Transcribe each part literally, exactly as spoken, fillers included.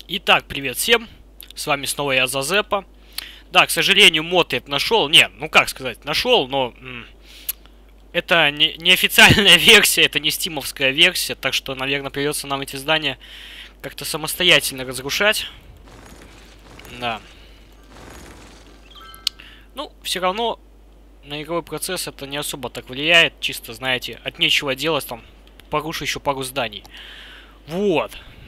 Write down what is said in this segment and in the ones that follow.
Итак, привет всем, с вами снова я, Зазепа. Да, к сожалению, мод я нашел, не, ну как сказать, нашел, но м, это не, не официальная версия, это не стимовская версия, так что, наверное, придется нам эти здания как-то самостоятельно разрушать. Да. Ну, все равно на игровой процесс это не особо так влияет, чисто, знаете, от нечего делать, там, порушу еще пару зданий. Вот.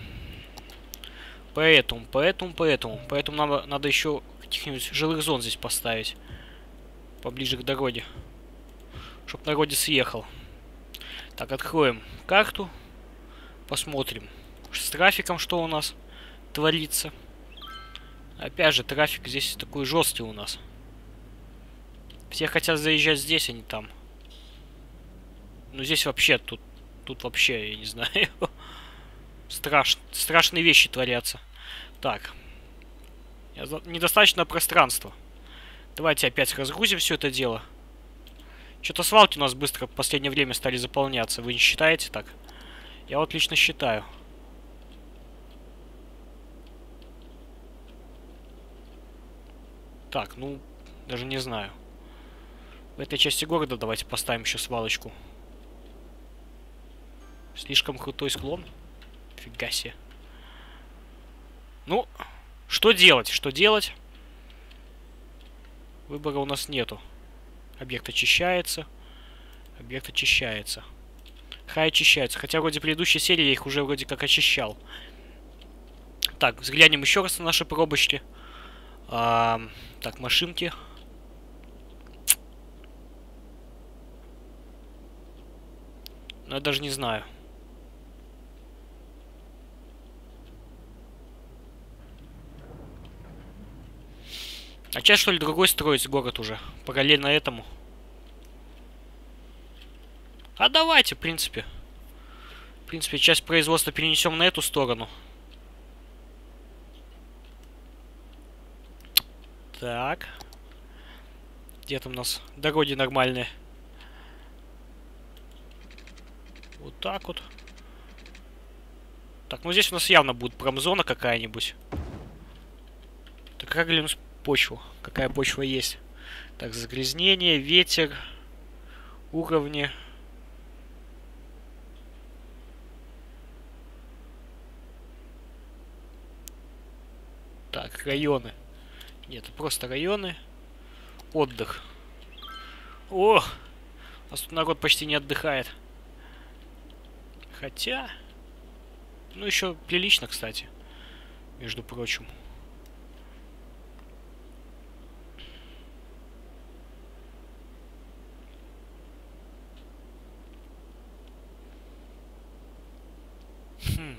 Поэтому, поэтому, поэтому, поэтому надо, надо еще каких-нибудь жилых зон здесь поставить. Поближе к дороге. Чтоб народ съехал. Так, откроем карту. Посмотрим с трафиком, что у нас творится. Опять же, трафик здесь такой жесткий у нас. Все хотят заезжать здесь, а не там. Ну здесь вообще, тут, тут вообще, я не знаю. Страш, страшные вещи творятся. Так. Недостаточно пространства. Давайте опять разгрузим все это дело. Что-то свалки у нас быстро в последнее время стали заполняться. Вы не считаете так? Я вот лично считаю. Так, ну, даже не знаю. В этой части города давайте поставим еще свалочку. Слишком крутой склон. Фига себе. Ну, что делать? Что делать? Выбора у нас нету. Объект очищается. Объект очищается. Хай очищается. Хотя вроде предыдущей серии я их уже вроде как очищал. Так, взглянем еще раз на наши пробочки. А, так, машинки. Ну, я даже не знаю. А часть, что ли, другой строить город уже? Параллельно этому. А давайте, в принципе. В принципе, часть производства перенесем на эту сторону. Так. Где там у нас дороги нормальные? Вот так вот. Так, ну здесь у нас явно будет промзона какая-нибудь. Так, как глянуть почву? Какая почва есть? Так, загрязнение, ветер, уровни. Так, районы. Нет, просто районы. Отдых. О! У нас тут народ почти не отдыхает. Хотя... Ну, еще прилично, кстати. Между прочим. Хм.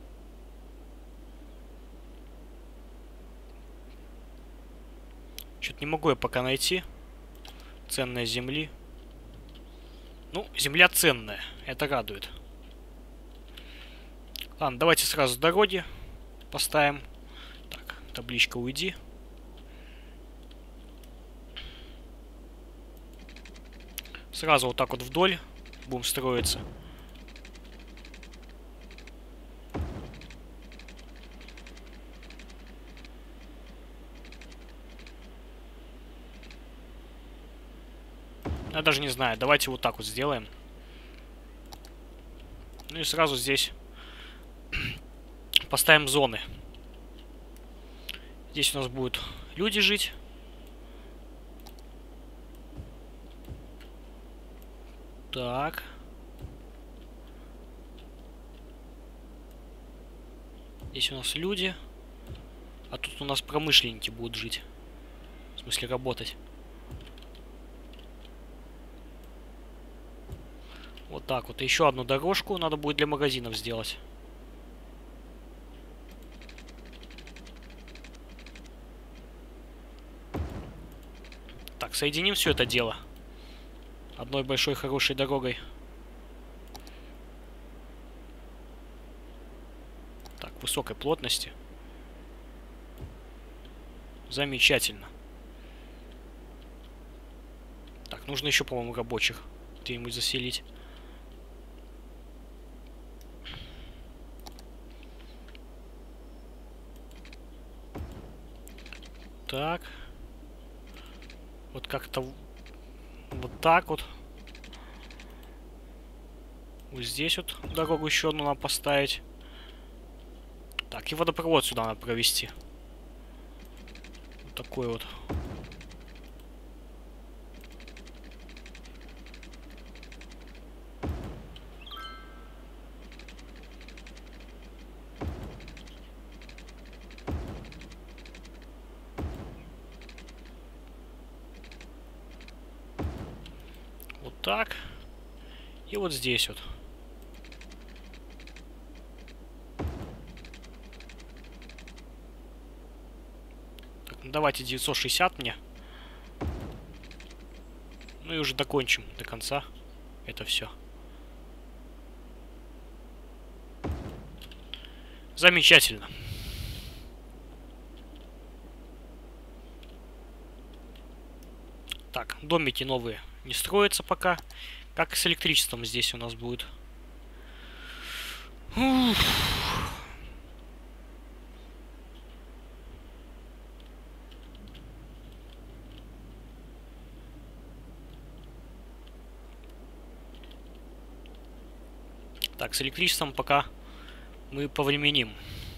Что-то не могу я пока найти. Ценная земли. Ну, земля ценная. Это радует. Ладно, давайте сразу дороги поставим. Так, табличка «Уйди». Сразу вот так вот вдоль будем строиться. Я даже не знаю. Давайте вот так вот сделаем. Ну и сразу здесь поставим зоны. Здесь у нас будут люди жить. Так. Здесь у нас люди. А тут у нас промышленники будут жить. В смысле работать. Вот так вот. Еще одну дорожку надо будет для магазинов сделать. Так, соединим все это дело одной большой хорошей дорогой. Так, высокой плотности. Замечательно. Так, нужно еще, по-моему, рабочих где-нибудь заселить. так. Вот как-то вот так вот. Вот здесь вот дорогу еще одну надо поставить. Так, и водопровод сюда надо провести. Вот такой вот. Вот так. И вот здесь вот. Так, ну давайте девятьсот шестьдесят мне. Ну и уже докончим до конца это все. Замечательно. Так, домики новые не строятся пока. Как с электричеством здесь у нас будет. Уф. Так, с электричеством пока мы повременим.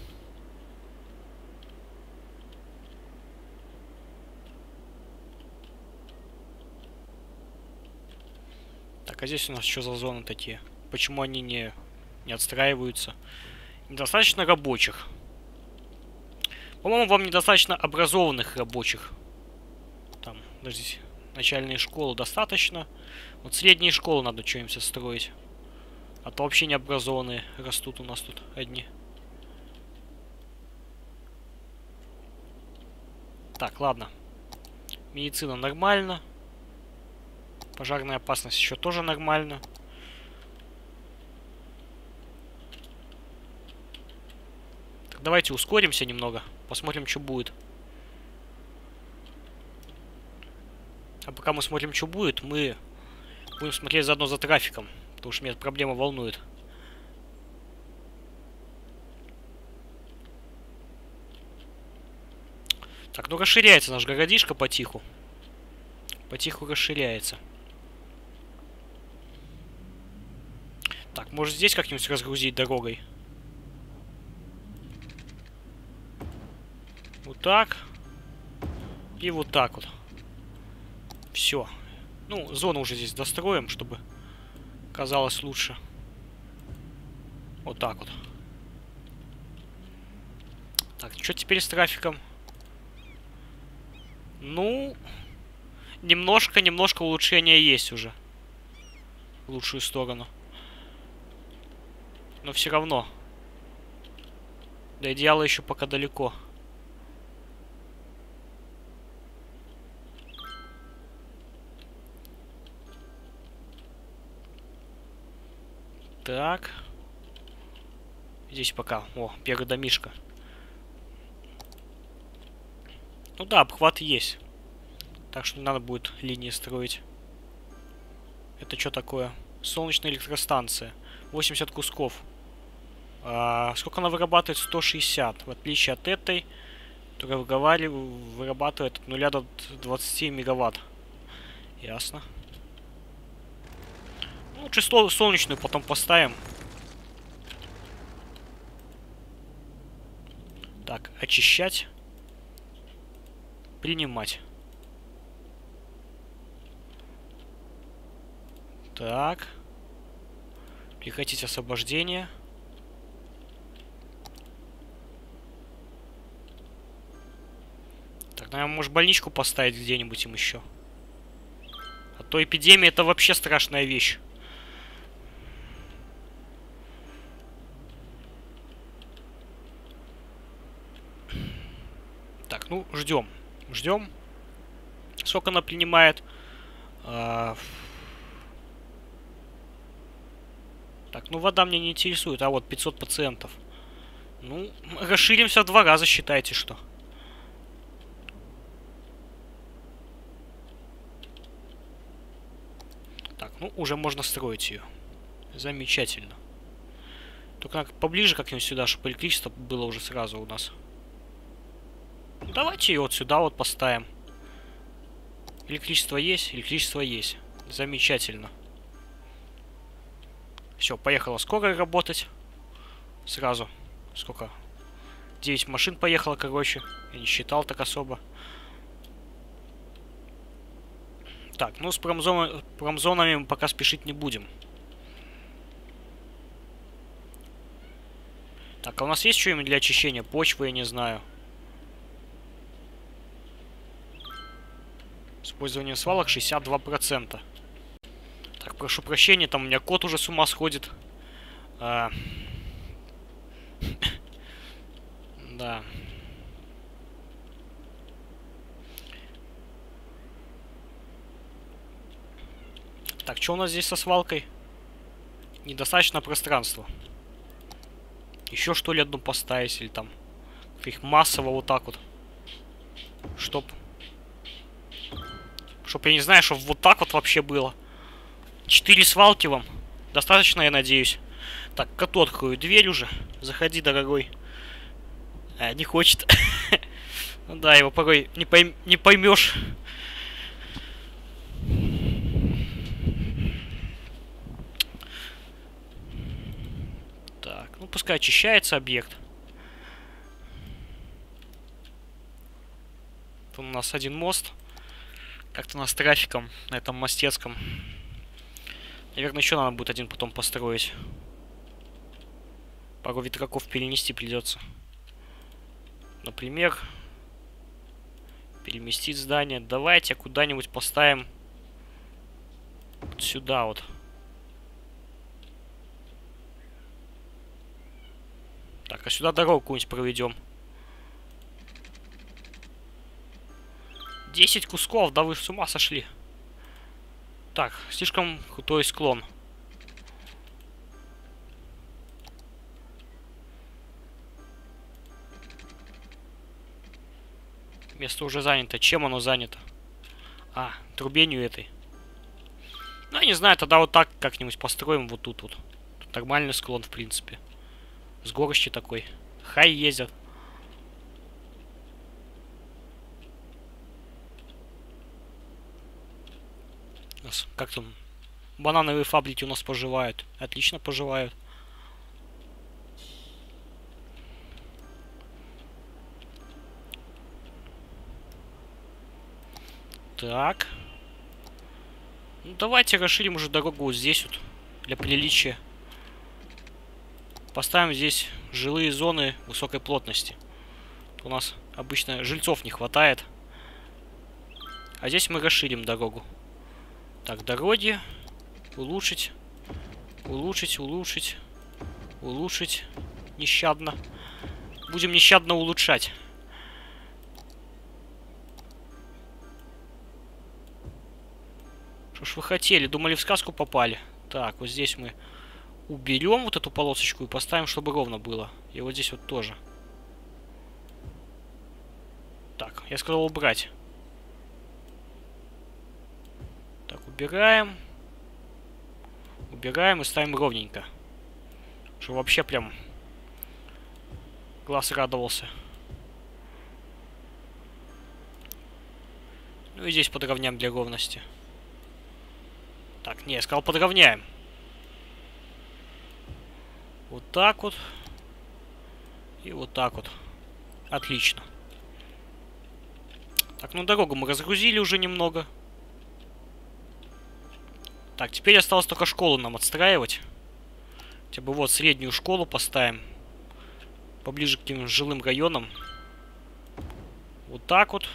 Так, а здесь у нас что за зоны такие? Почему они не, не отстраиваются? Недостаточно рабочих. По-моему, вам недостаточно образованных рабочих. Там, подождите, начальные школы достаточно. Вот средние школы надо что-нибудь строить. А то вообще необразованные растут у нас тут одни. Так, ладно. Медицина нормально. Пожарная опасность еще тоже нормально. Так, давайте ускоримся немного. Посмотрим, что будет. А пока мы смотрим, что будет, мы будем смотреть заодно за трафиком. Потому что меня эта проблема волнует. Так, ну расширяется наш городишко потиху. Потиху расширяется. Так, может здесь как-нибудь разгрузить дорогой? Вот так. И вот так вот. Все. Ну, зону уже здесь достроим, чтобы казалось лучше. Вот так вот. Так, что теперь с трафиком? Ну, немножко, немножко улучшения есть уже. В лучшую сторону. Но все равно. До идеала еще пока далеко. Так. Здесь пока. О, первый домишко. Ну да, обхват есть. Так что не надо будет линии строить. Это что такое? Солнечная электростанция. восемьдесят кусков. А, сколько она вырабатывает? сто шестьдесят. В отличие от этой, которая вырабатывает от нуля до двадцати мегаватт. Ясно. Ну, лучше солнечную потом поставим. Так, очищать. Принимать. Так. Прекратить освобождение. Так, наверное, может больничку поставить где-нибудь им еще. А то эпидемия — это вообще страшная вещь. Так, ну, ждем. Ждем. Сколько она принимает? А... Так, ну вода меня не интересует. А вот пятьсот пациентов. Ну, расширимся в два раза, считайте, что. Так, ну, уже можно строить ее. Замечательно. Только поближе как-нибудь сюда, чтобы электричество было уже сразу у нас. Давайте ее вот сюда вот поставим. Электричество есть? Электричество есть. Замечательно. Все, поехала скорая работать. Сразу. Сколько? девять машин поехало, короче. Я не считал так особо. Так, ну с промзон... промзонами мы пока спешить не будем. Так, а у нас есть что-нибудь для очищения почвы, я не знаю. Использование свалок шестьдесят два процента. Так, прошу прощения, там у меня кот уже с ума сходит. А... Да. Так, что у нас здесь со свалкой? Недостаточно пространства. Еще что ли одну поставить или там их массово вот так вот. Чтоб... Чтоб, я не знаю, чтоб вот так вот вообще было. Четыре свалки вам. Достаточно, я надеюсь. Так, коту открою дверь уже. Заходи, дорогой. А, не хочет. Ну да, его порой не, пойм... не поймешь. Так, ну пускай очищается объект. Тут у нас один мост. Как-то у нас с трафиком на этом мостецком. Наверное, еще надо будет один потом построить. Пару ветраков перенести придется. Например, переместить здание. Давайте куда-нибудь поставим вот сюда вот. Так, а сюда дорогу какую-нибудь проведем. десять кусков, да вы с ума сошли. Так, слишком крутой склон. Место уже занято. Чем оно занято? А, трубенью этой. Ну, я не знаю, тогда вот так как-нибудь построим вот тут вот. Тут нормальный склон, в принципе. С горощи такой. Хай ездят. Как там? Банановые фабрики у нас поживают. Отлично поживают. Так. Ну, давайте расширим уже дорогу вот здесь вот. Для приличия. Поставим здесь жилые зоны высокой плотности. У нас обычно жильцов не хватает. А здесь мы расширим дорогу. Так, дороги. Улучшить. Улучшить, улучшить. Улучшить. Нещадно. Будем нещадно улучшать. Что ж вы хотели? Думали, в сказку попали? Так, вот здесь мы уберем вот эту полосочку и поставим, чтобы ровно было. И вот здесь вот тоже. Так, я сказал убрать. Так, убираем. Убираем и ставим ровненько. Что вообще прям глаз радовался. Ну и здесь подровняем для ровности. Так, не, я сказал подровняем. Вот так вот. И вот так вот. Отлично. Так, ну дорогу мы разгрузили уже немного. Так, теперь осталось только школу нам отстраивать. Хотя бы вот среднюю школу поставим. Поближе к тем жилым районам. Вот так вот.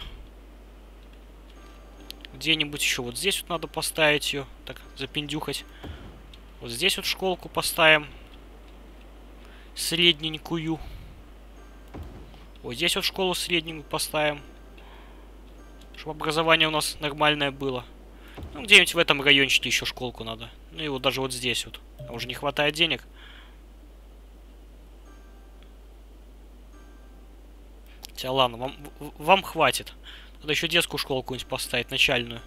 Где-нибудь еще вот здесь вот надо поставить ее. Так, запиндюхать. Вот здесь вот школку поставим. Средненькую. Вот здесь вот школу средненькую поставим. Чтобы образование у нас нормальное было. Ну, где-нибудь в этом райончике еще школку надо. Ну и вот даже вот здесь вот. Там уже не хватает денег. Хотя ладно, вам, вам хватит. Надо еще детскую школу какую-нибудь поставить, начальную.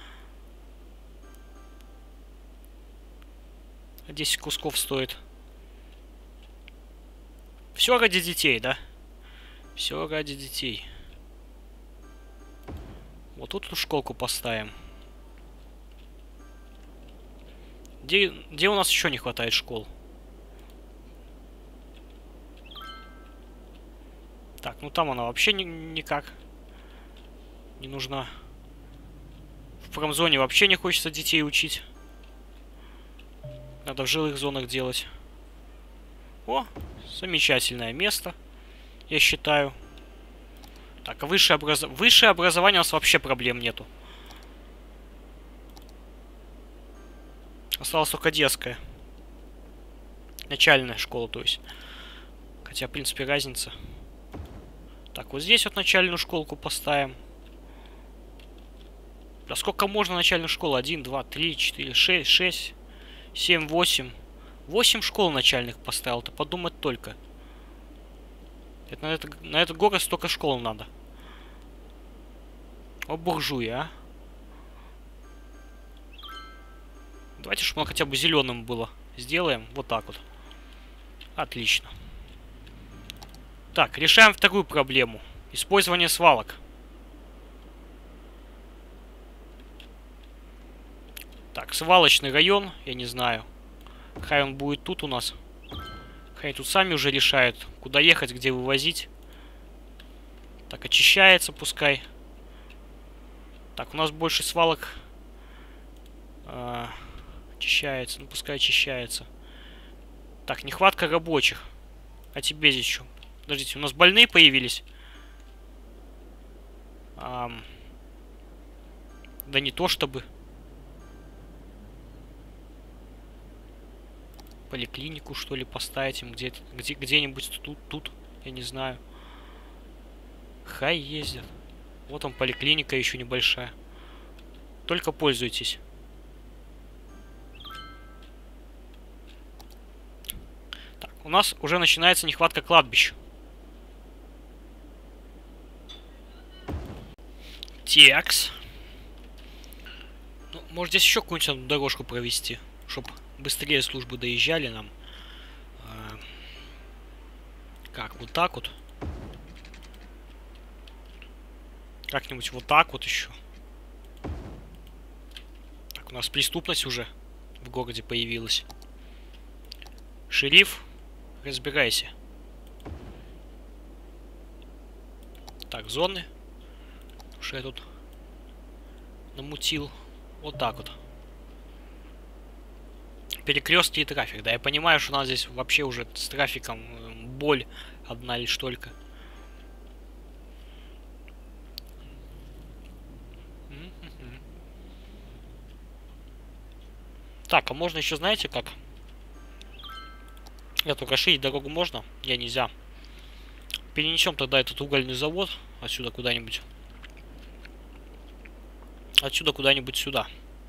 десять кусков стоит. Все ради детей, да? Все ради детей. Вот тут эту школку поставим. Где, где у нас еще не хватает школ? Так, ну там она вообще ни, никак не нужна. В промзоне вообще не хочется детей учить. Надо в жилых зонах делать. О, замечательное место, я считаю. Так, а высшее, образ... высшее образование у нас вообще проблем нету. Осталась только детская. Начальная школа, то есть. Хотя, в принципе, разница. Так, вот здесь вот начальную школку поставим. Да сколько можно начальных школ? один, два, три, четыре, шесть, шесть, семь, восемь. восемь школ начальных поставил. Ты подумать только. Это на, это, на этот город столько школ надо. О, буржуи, а. Давайте, чтобы оно хотя бы зеленым было. Сделаем вот так вот. Отлично. Так, решаем вторую проблему. Использование свалок. Так, свалочный район, я не знаю. Хай он будет тут у нас. Хай тут сами уже решают, куда ехать, где вывозить. Так, очищается пускай. Так, у нас больше свалок. А, очищается, ну пускай очищается. Так, нехватка рабочих. А тебе здесь что? Подождите, у нас больные появились? Ам... Да не то чтобы. Поликлинику, что ли, поставить им где-то, где, где-нибудь тут, тут, я не знаю. Хай ездят. Вот он, поликлиника еще небольшая. Только пользуйтесь. Так, у нас уже начинается нехватка кладбищ. Текс. Ну, может здесь еще какую-нибудь дорожку провести, чтобы быстрее службы доезжали нам. А, как, вот так вот. Как-нибудь вот так вот еще. Так, у нас преступность уже в городе появилась. Шериф, разбирайся. Так, зоны. Что я тут намутил. Вот так вот. Перекрестки и трафик. Да, я понимаю, что у нас здесь вообще уже с трафиком боль одна лишь только. Так, а можно еще, знаете, как? Эту расширить дорогу можно? Я нельзя. Перенесем тогда этот угольный завод отсюда куда-нибудь. Отсюда куда-нибудь сюда.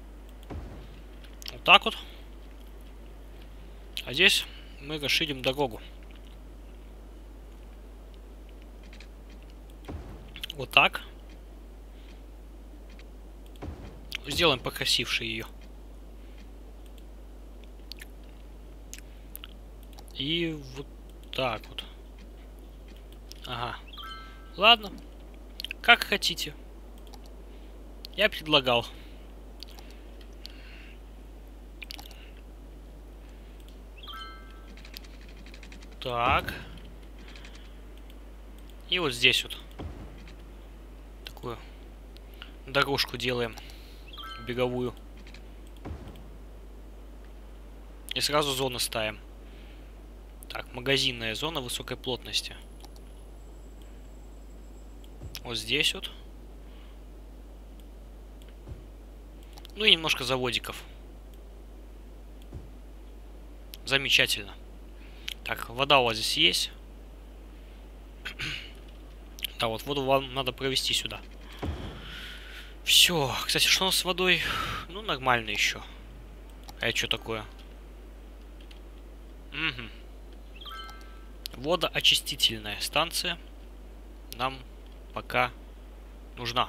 Вот так вот. А здесь мы расширим дорогу. Вот так. Сделаем покрасивше ее. И вот так вот. Ага. Ладно. Как хотите. Я предлагал. Так. И вот здесь вот. Такую дорожку делаем. Беговую. И сразу зоны ставим. Так, магазинная зона высокой плотности. Вот здесь вот. Ну и немножко заводиков. Замечательно. Так, вода у вас здесь есть. Да, вот воду вам надо провести сюда. Все. Кстати, что у нас с водой? Ну, нормально еще. А это что такое? Угу. Водоочистительная станция нам пока нужна.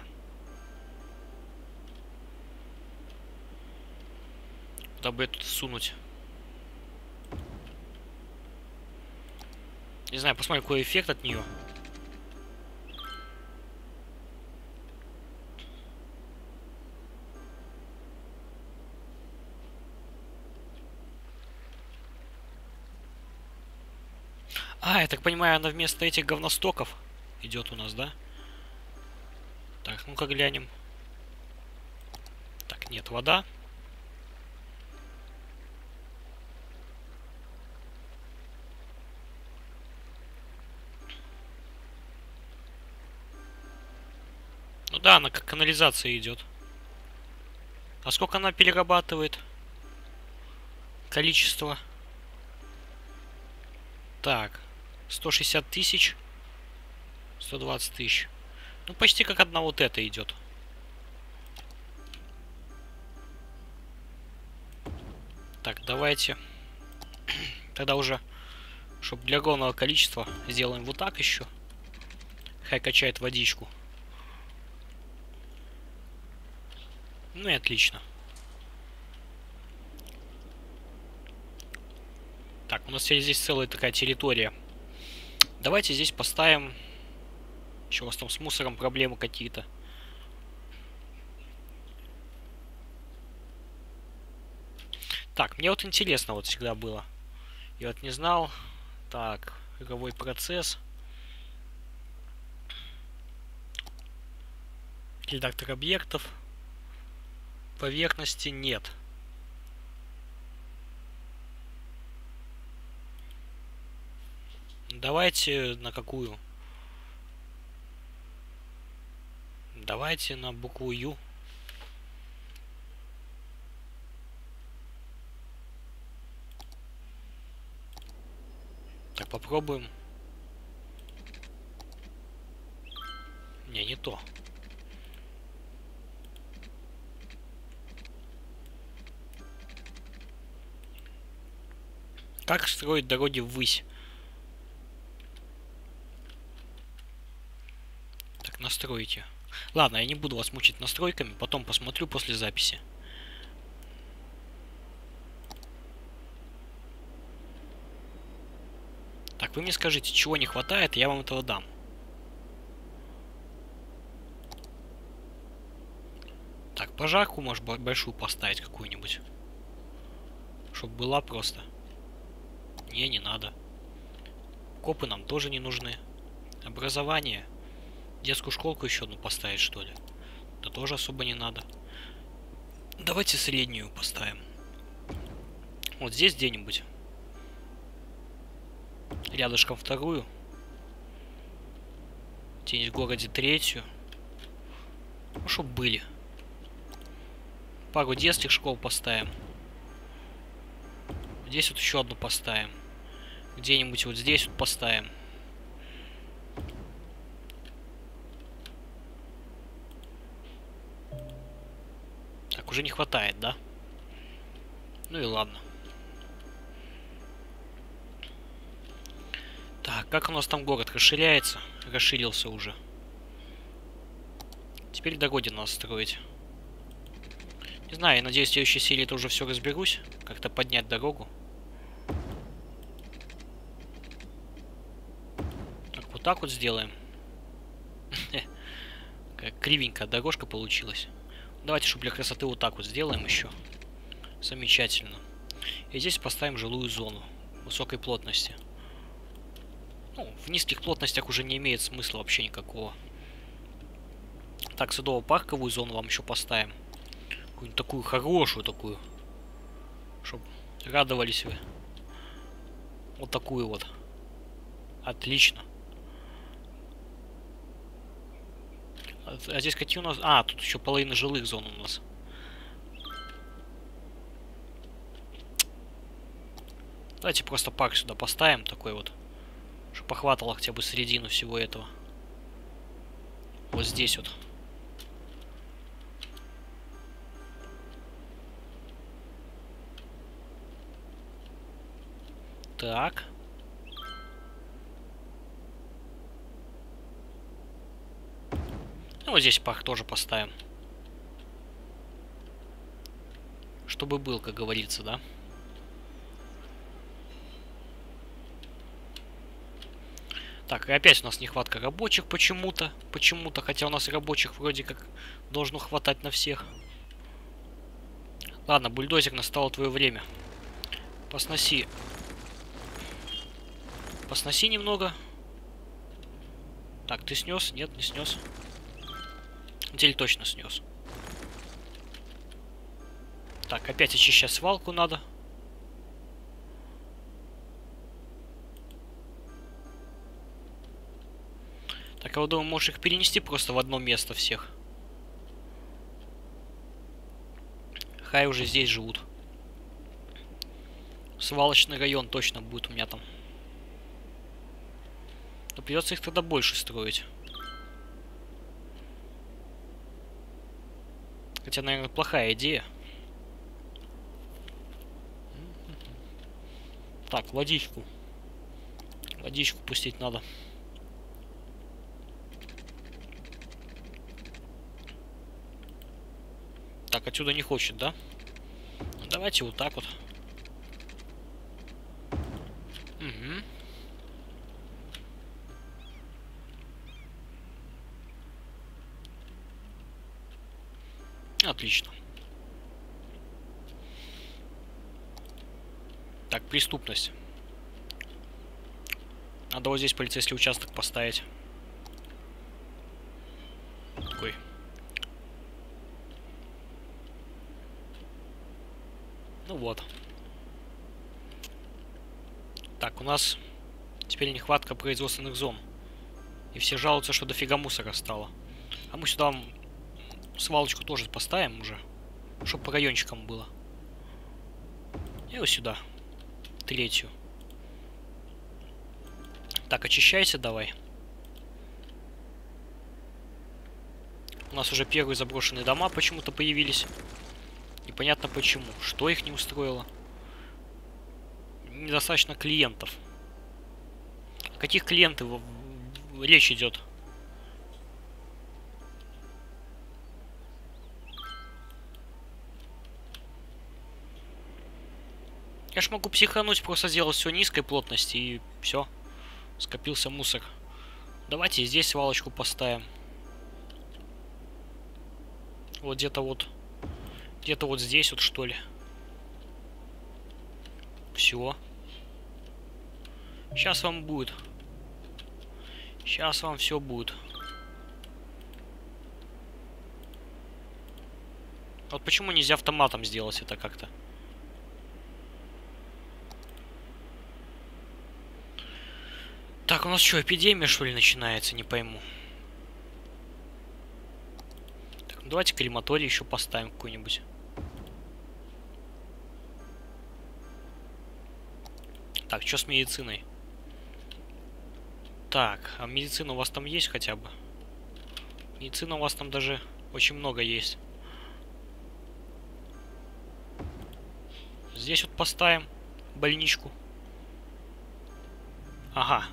Куда бы это сунуть? Не знаю, посмотрим, какой эффект от нее. А, я так понимаю, она вместо этих говностоков идет у нас, да? Так, ну-ка глянем. Так, нет, вода. Ну да, она как канализация идет. А сколько она перерабатывает? Количество. Так, сто шестьдесят тысяч. сто двадцать тысяч. Ну, почти как одна вот эта идет. Так, давайте. Тогда уже, чтобы для огромного количества, сделаем вот так еще. Хай качает водичку. Ну и отлично. Так, у нас здесь целая такая территория. Давайте здесь поставим... Еще у вас там с мусором проблемы какие-то. Так, мне вот интересно вот всегда было. Я вот не знал. Так, игровой процесс. Редактор объектов. Поверхности нет. Давайте на какую? Давайте на букву Ю. Так, попробуем. Не, не то. Как строить дороги ввысь? Так, настройте. Ладно, я не буду вас мучить настройками, потом посмотрю после записи. Так, вы мне скажите, чего не хватает, я вам этого дам. Так, пожарку, может, большую поставить какую-нибудь. Чтобы была просто. Не, не надо. Копы нам тоже не нужны. Образование. Детскую школку еще одну поставить, что ли? Да тоже особо не надо. Давайте среднюю поставим. Вот здесь где-нибудь. Рядышком вторую. Где-нибудь в городе третью. Ну, чтоб были. Пару детских школ поставим. Здесь вот еще одну поставим. Где-нибудь вот здесь вот поставим. Так, уже не хватает, да? Ну и ладно. Так, как у нас там город расширяется? Расширился уже. Теперь дороги надо строить. Не знаю, я надеюсь, в следующей серии это уже все разберусь. Как-то поднять дорогу. Так, вот так вот сделаем. Как кривенькая дорожка получилась. Давайте, чтобы для красоты вот так вот сделаем еще. Замечательно. И здесь поставим жилую зону высокой плотности. Ну, в низких плотностях уже не имеет смысла вообще никакого. Так, садово-парковую зону вам еще поставим. Какую-нибудь такую хорошую такую. Чтобы радовались вы. Вот такую вот. Отлично. А, а здесь какие у нас... А, тут еще половина жилых зон у нас. Давайте просто парк сюда поставим, такой вот. Чтобы похватало хотя бы середину всего этого. Вот здесь вот. Так. Ну, вот здесь парк тоже поставим. Чтобы был, как говорится, да? Так, и опять у нас нехватка рабочих почему-то. Почему-то, хотя у нас рабочих вроде как должно хватать на всех. Ладно, бульдозер, настало твое время. Посноси. Посноси немного. Так, ты снес? Нет, не снес. Теперь точно снес. Так, опять очищать свалку надо. Так, а вот думаю, можешь их перенести просто в одно место всех. Хай уже здесь живут. Свалочный район точно будет у меня там. Но придется их тогда больше строить. Хотя, наверное, плохая идея. Так, водичку. Водичку пустить надо. Так, отсюда не хочет, да? Ну, давайте вот так вот. Угу. Отлично. Так, преступность. Надо вот здесь полицейский участок поставить. Такой. Ну вот. Так, у нас теперь нехватка производственных зон. И все жалуются, что дофига мусора стало. А мы сюда свалочку тоже поставим уже. Чтобы по райончикам было. И вот сюда. Третью. Так, очищайся давай. У нас уже первые заброшенные дома почему-то появились. Непонятно почему. Что их не устроило? Недостаточно клиентов. О каких клиентах речь идет? Я ж могу психануть, просто сделать все низкой плотности и все. Скопился мусор. Давайте здесь свалочку поставим. Вот где-то вот. Где-то вот здесь вот, что ли. Все. Сейчас вам будет. Сейчас вам все будет. Вот почему нельзя автоматом сделать это как-то? Так, у нас что, эпидемия, что ли, начинается? Не пойму. Так, ну давайте крематорий еще поставим какой-нибудь. Так, что с медициной? Так, а медицина у вас там есть хотя бы? Медицина у вас там даже очень много есть. Здесь вот поставим больничку. Ага.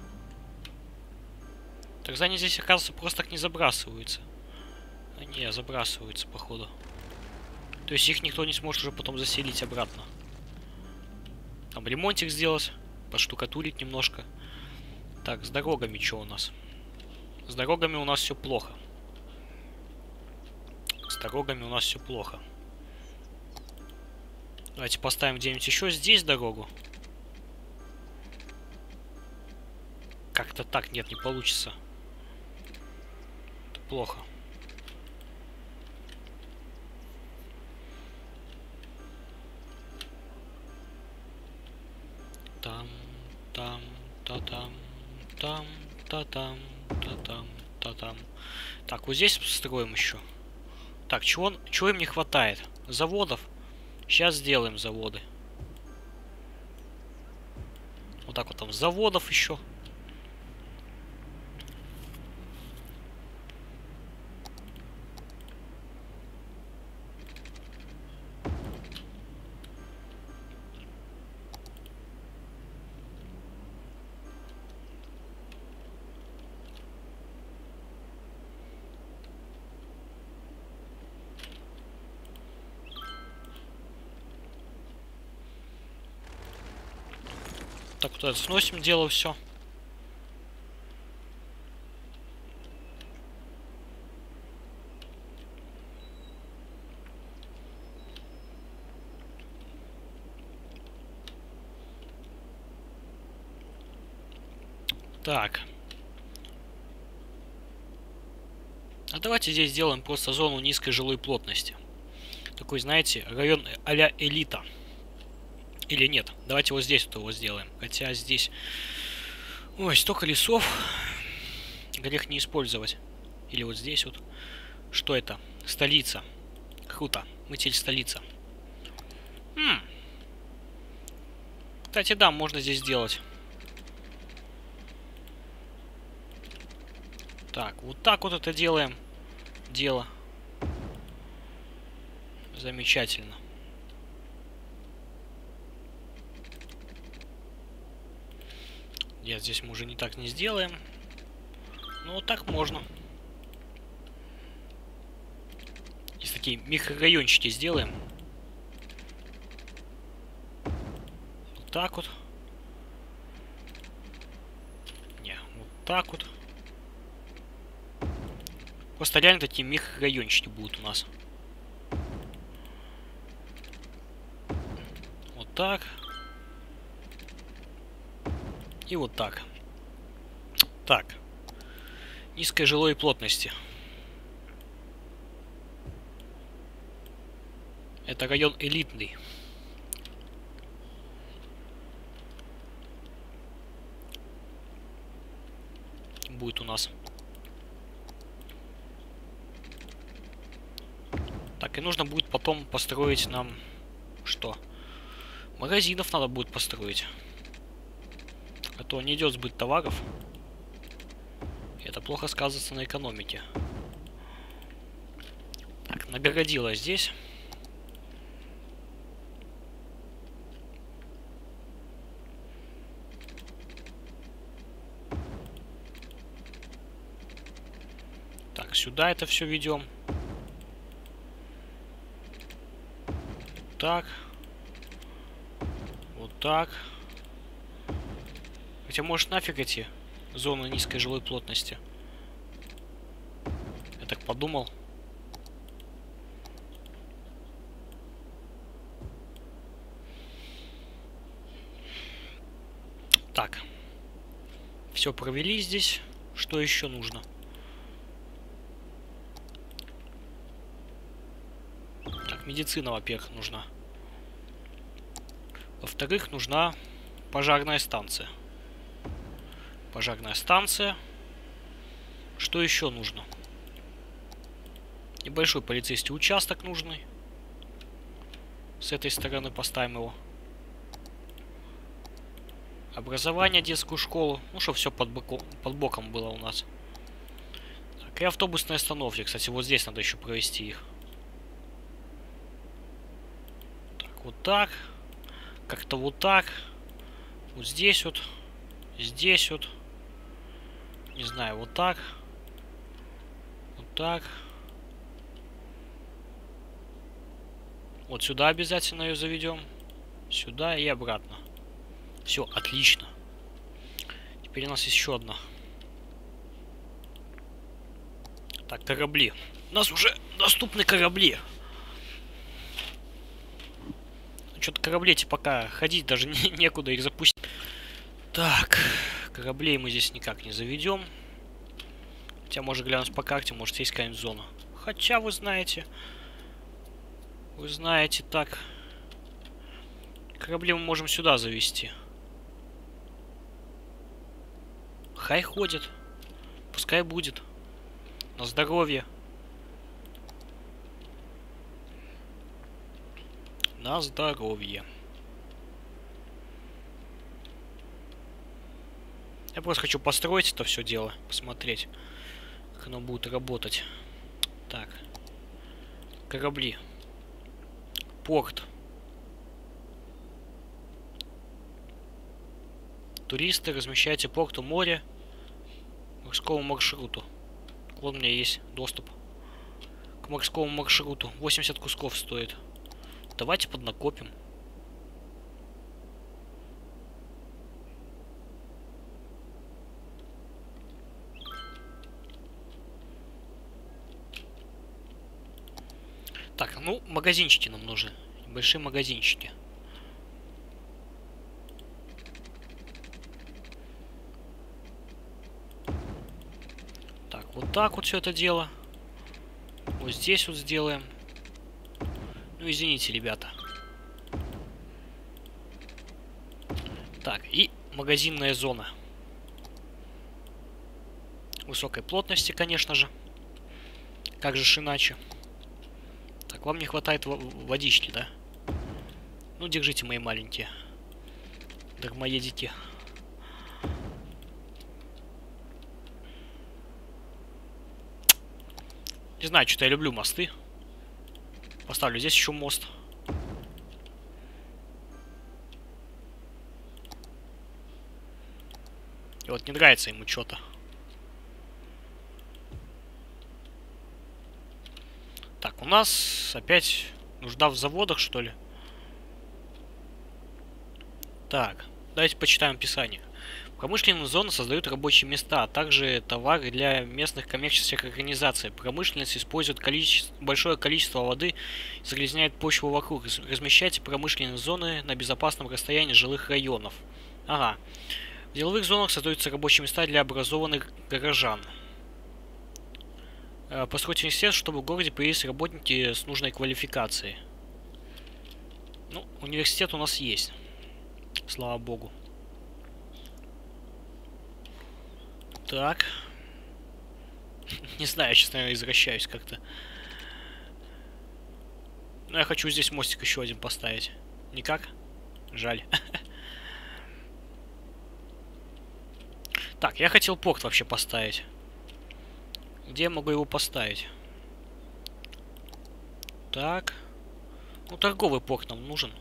Тогда они здесь, оказывается, просто так не забрасываются. А не, забрасываются, походу. То есть их никто не сможет уже потом заселить обратно. Там ремонтик сделать, поштукатурить немножко. Так, с дорогами что у нас? С дорогами у нас все плохо. С дорогами у нас все плохо. Давайте поставим где-нибудь еще здесь дорогу. Как-то так, нет, не получится. Это плохо. Там, там, та-там, там, та-там, та-там, та-там. Так, вот здесь строим еще. Так, чего, чего им не хватает? Заводов? Сейчас сделаем заводы. Вот так вот там заводов еще. Так, вот это сносим дело все. Так. А давайте здесь сделаем просто зону низкой жилой плотности. Такой, знаете, район а-ля элита. Или нет? Давайте вот здесь вот его сделаем. Хотя здесь... Ой, столько лесов. Грех не использовать. Или вот здесь вот. Что это? Столица. Круто. Мы теперь столица. М. Кстати, да, можно здесь сделать. Так, вот так вот это делаем. Дело. Замечательно. Нет, здесь мы уже не так не сделаем. Ну, вот так можно. Здесь такие микрорайончики сделаем. Вот так вот. Не, вот так вот. Просто реально такие микрорайончики будут у нас. Вот так. И вот так. Так. Низкой жилой плотности. Это район элитный. Будет у нас. Так, и нужно будет потом построить нам... Что? Магазинов надо будет построить. А то не идет сбыт товаров. Это плохо сказывается на экономике. Так, нагородила здесь. Так, сюда это все ведем. Так. Вот так. Хотя, может, нафиг эти зоны низкой жилой плотности. Я так подумал. Так. Все провели здесь. Что еще нужно? Так, медицина, во-первых, нужна. Во-вторых, нужна пожарная станция. Пожарная станция. Что еще нужно? Небольшой полицейский участок нужный. С этой стороны поставим его. Образование, детскую школу. Ну, чтобы все под, боку, под боком было у нас. Так, и автобусные остановки. Кстати, вот здесь надо еще провести их. Так, вот так. Как-то вот так. Вот здесь вот. Здесь вот. Не знаю, вот так. Вот так. Вот сюда обязательно ее заведем. Сюда и обратно. Все, отлично. Теперь у нас есть еще одна. Так, корабли. У нас уже доступны корабли. Что-то корабли эти пока ходить даже не, некуда их запустить. Так, кораблей мы здесь никак не заведем. Хотя, может, глянуть по карте, может, есть какая-нибудь зона. Хотя, вы знаете... Вы знаете, так... Корабли мы можем сюда завести. Хай ходит. Пускай будет. На здоровье. На здоровье. Я просто хочу построить это все дело. Посмотреть, как оно будет работать. Так. Корабли. Порт. Туристы, размещайте порт у моря. Морскому маршруту. Вот у меня есть доступ к морскому маршруту. восемьдесят кусков стоит. Давайте поднакопим. Так, ну, магазинчики нам нужны. Большие магазинчики. вот так вот все это дело. Вот здесь вот сделаем. Ну, извините, ребята. Так, и магазинная зона. Высокой плотности, конечно же. Как же ж иначе. Так, вам не хватает водички, да? Ну, держите, мои маленькие. Дармоедите. Не знаю, что-то я люблю мосты. Поставлю здесь еще мост. И вот не нравится ему что-то. Так, у нас опять нужда в заводах, что ли? Так, давайте почитаем описание. Промышленные зоны создают рабочие места, а также товары для местных коммерческих организаций. Промышленность использует количество, большое количество воды и загрязняет почву вокруг. Размещайте промышленные зоны на безопасном расстоянии жилых районов. Ага. В деловых зонах создаются рабочие места для образованных горожан. Постройте университет, чтобы в городе появились работники с нужной квалификацией. Ну, университет у нас есть. Слава богу. Так. Не знаю, я сейчас, наверное, извращаюсь как-то. Но я хочу здесь мостик еще один поставить. Никак? Жаль. Так, я хотел порт вообще поставить. Где я могу его поставить? Так. Ну, торговый порт нам нужен.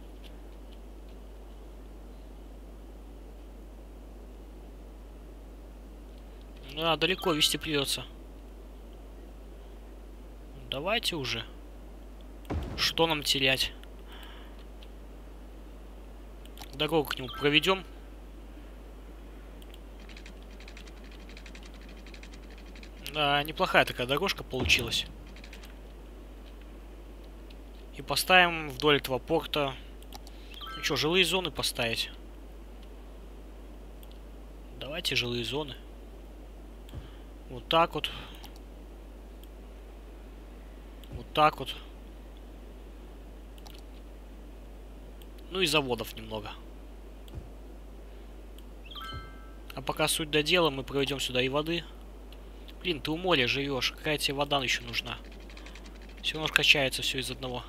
Да, далеко везти придется. Давайте уже. Что нам терять? Дорогу к нему проведем. Да, неплохая такая дорожка получилась. И поставим вдоль этого порта. Ну что, жилые зоны поставить? Давайте жилые зоны. Вот так вот. Вот так вот. Ну и заводов немного. А пока суть до дела, мы проведем сюда и воды. Блин, ты у моря живешь. Какая тебе вода еще нужна? Все равно качается все из одного.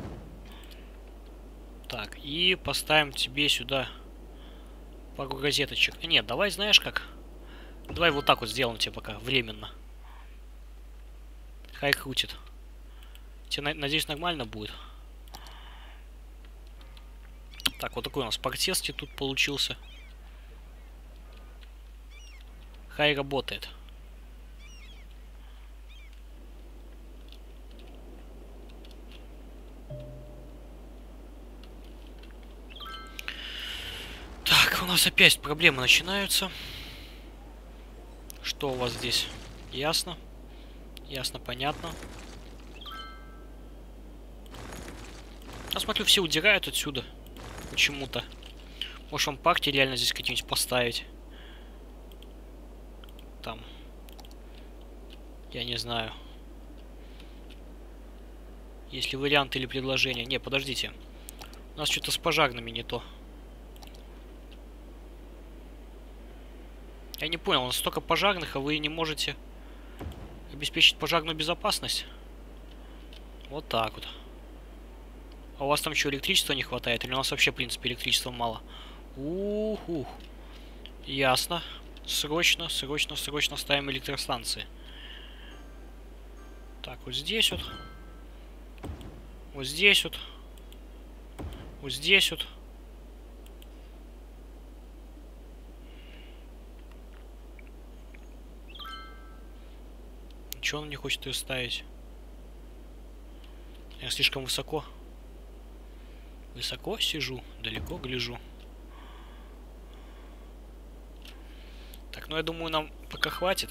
Так, и поставим тебе сюда пару розеточек. А нет, давай знаешь как? Давай вот так вот сделаем тебе пока, временно. Хай крутит. Тебе, надеюсь, нормально будет. Так, вот такой у нас портест тут получился. Хай работает. Так, у нас опять проблемы начинаются. Что у вас здесь? Ясно. Ясно, понятно. Я смотрю, все удирают отсюда. Почему-то. Может, вам партии реально здесь какие-нибудь поставить? Там. Я не знаю. Есть ли варианты или предложения? Не, подождите. У нас что-то с пожарными не то. Я не понял, у нас столько пожарных, а вы не можете обеспечить пожарную безопасность? Вот так вот. А у вас там что, электричества не хватает? Или у нас вообще, в принципе, электричества мало? Ух-ух. Ясно. Срочно, срочно, срочно ставим электростанции. Так, вот здесь вот. Вот здесь вот. Вот здесь вот. Чего он не хочет ее ставить? Я слишком высоко. Высоко сижу, далеко гляжу. Так, ну я думаю, нам пока хватит.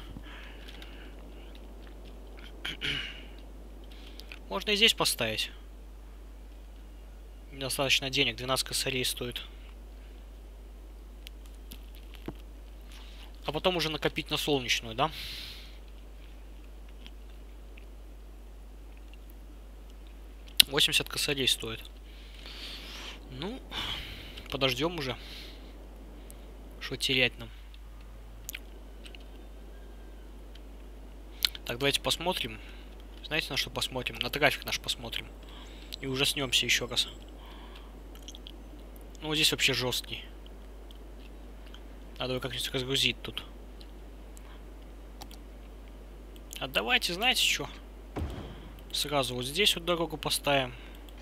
Можно и здесь поставить. Недостаточно денег, двенадцать косарей стоит. А потом уже накопить на солнечную, да? восемьдесят косарей стоит. Ну, подождем уже. Что терять нам? Так, давайте посмотрим. Знаете, на что посмотрим? На трафик наш посмотрим. И ужаснемся еще раз. Ну, вот здесь вообще жесткий. Надо его как-нибудь разгрузить тут. А давайте, знаете что? Сразу вот здесь вот дорогу поставим.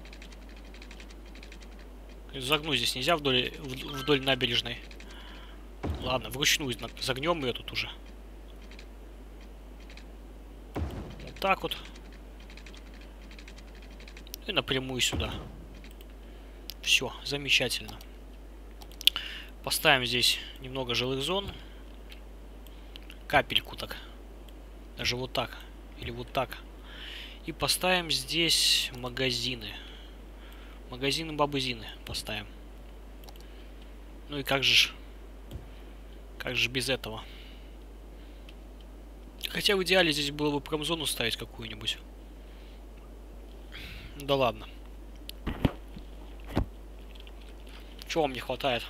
Загнуть здесь нельзя вдоль, вдоль набережной. Ладно, вручную загнем ее тут уже. Вот так вот. И напрямую сюда. Все, замечательно. Поставим здесь немного жилых зон. Капельку так. Даже вот так. Или вот так. И поставим здесь магазины. Магазины бабы-зины поставим. Ну и как же ж... Как же без этого? Хотя в идеале здесь было бы промзону ставить какую-нибудь. Да ладно. Чего вам не хватает?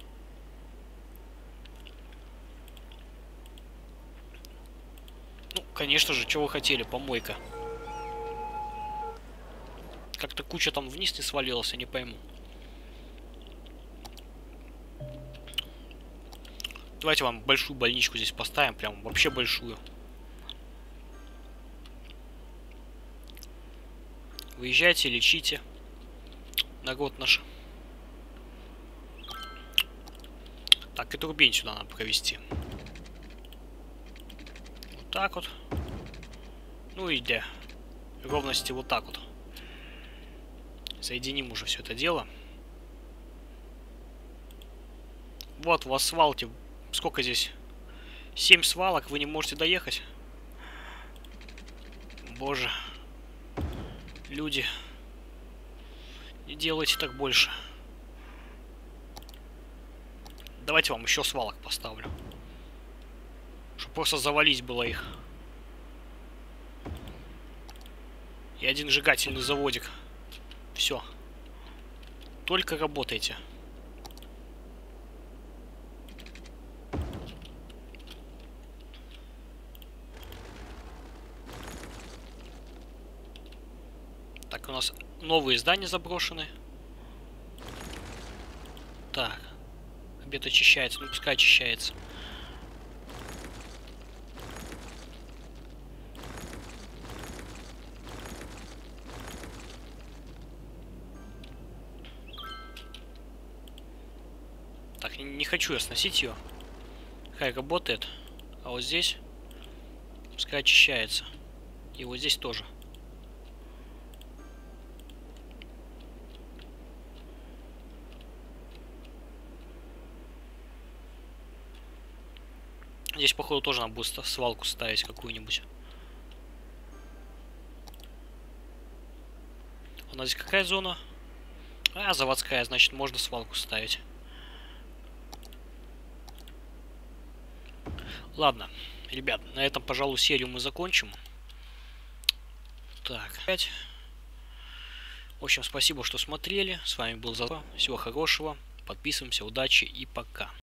Ну, конечно же, чего вы хотели? Помойка. Как-то куча там вниз не свалилась, я не пойму. Давайте вам большую больничку здесь поставим. Прям вообще большую. Выезжайте, лечите. Народ наш. Так, и турбин сюда надо провести. Вот так вот. Ну и для ровности вот так вот. Соединим уже все это дело. Вот, у вас свалки. Сколько здесь? семь свалок, вы не можете доехать? Боже. Люди. Не делайте так больше. Давайте вам еще свалок поставлю. Чтобы просто завалить было их. И один сжигательный заводик. Все. Только работайте. Так, у нас новые здания заброшены. Так. Обед очищается. Ну, пускай очищается. Так, не хочу я сносить ее. Хай работает. А вот здесь пускай очищается. И вот здесь тоже. Здесь, походу, тоже надо будет свалку ставить какую-нибудь. У нас здесь какая зона? А, заводская, значит, можно свалку ставить. Ладно, ребят, на этом, пожалуй, серию мы закончим. Так, опять. В общем, спасибо, что смотрели. С вами был Зато. Всего хорошего. Подписываемся, удачи и пока.